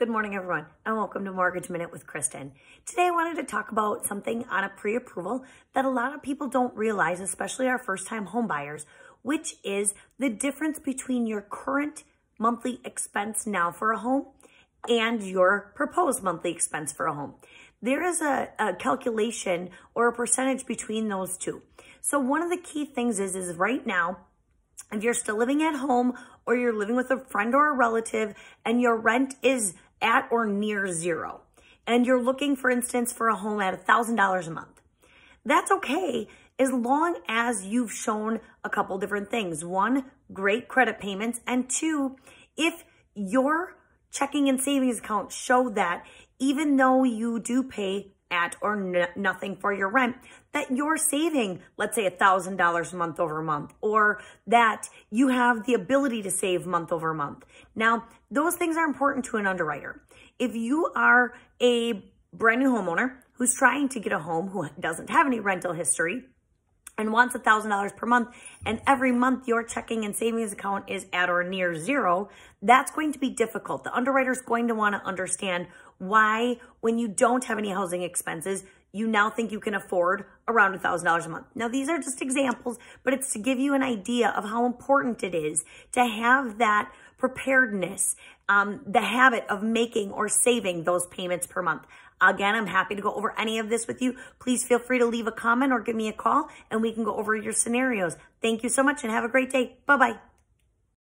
Good morning, everyone, and welcome to Mortgage Minute with Kristen. Today, I wanted to talk about something on a pre-approval that a lot of people don't realize, especially our first-time home buyers, which is the difference between your current monthly expense now for a home and your proposed monthly expense for a home. There is a calculation or a percentage between those two. So one of the key things is right now, if you're still living at home or you're living with a friend or a relative and your rent is at or near zero, and you're looking, for instance, for a home at $1,000 a month, that's okay as long as you've shown a couple different things. One, great credit payments, and two, if your checking and savings account show that even though you do pay at or nothing for your rent, that you're saving, let's say, $1,000 month over month, or that you have the ability to save month over month. Now, those things are important to an underwriter. If you are a brand new homeowner who's trying to get a home, who doesn't have any rental history, and wants $1,000 per month, and every month your checking and savings account is at or near zero, that's going to be difficult. The underwriter is going to want to understand why, when you don't have any housing expenses, you now think you can afford around $1,000 a month. Now, these are just examples, but it's to give you an idea of how important it is to have that preparedness, the habit of making or saving those payments per month. Again, I'm happy to go over any of this with you. Please feel free to leave a comment or give me a call and we can go over your scenarios. Thank you so much and have a great day. Bye-bye.